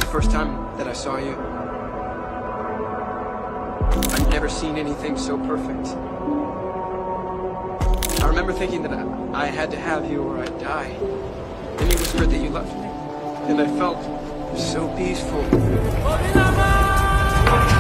first time that I saw you, I've never seen anything so perfect. I remember thinking that I had to have you or I'd die. Then you whispered that you loved me, and I felt so peaceful.